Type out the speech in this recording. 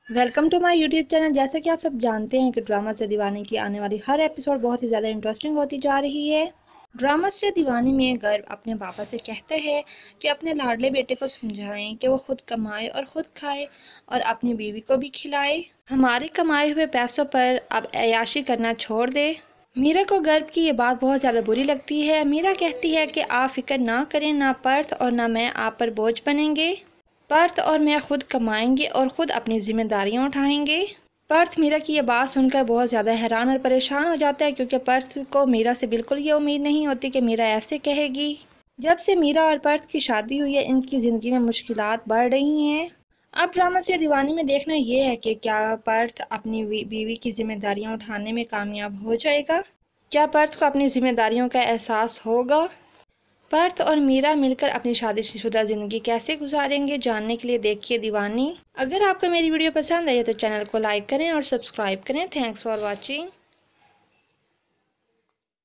Welcome to my YouTube channel. जैसा कि आप सब जानते हैं कि ड्रामा से दीवानी की आने वाली हर एपिसोड बहुत ही ज़्यादा इंटरेस्टिंग होती जा रही है। ड्रामा से दीवानी में गर्व अपने पापा से कहता है कि अपने लाडले बेटे को समझाएं कि वो खुद कमाए और खुद खाए और अपनी बीवी को भी खिलाए। हमारे कमाए हुए पैसों पर अब अय्याशी करना छोड़ दे। मीरा को गर्व की ये बात बहुत ज़्यादा बुरी लगती है। मीरा कहती है कि आप फिक्र ना करें, ना पर्थ और ना मैं आप पर बोझ बनेंगे। पर्थ और मैं खुद कमाएंगे और ख़ुद अपनी जिम्मेदारियां उठाएंगे। पर्थ मीरा की ये बात सुनकर बहुत ज़्यादा हैरान और परेशान हो जाता है, क्योंकि पर्थ को मीरा से बिल्कुल ये उम्मीद नहीं होती कि मीरा ऐसे कहेगी। जब से मीरा और पर्थ की शादी हुई है, इनकी ज़िंदगी में मुश्किलात बढ़ रही हैं। अब ड्रामा से दीवानी में देखना ये है कि क्या पर्थ अपनी बीवी की जिम्मेदारियां उठाने में कामयाब हो जाएगा। क्या पर्थ को अपनी जिम्मेदारियों का एहसास होगा। पर्थ और मीरा मिलकर अपनी शादीशुदा ज़िंदगी कैसे गुजारेंगे, जानने के लिए देखिए दीवानी। अगर आपको मेरी वीडियो पसंद आई है तो चैनल को लाइक करें और सब्सक्राइब करें। Thanks for watching.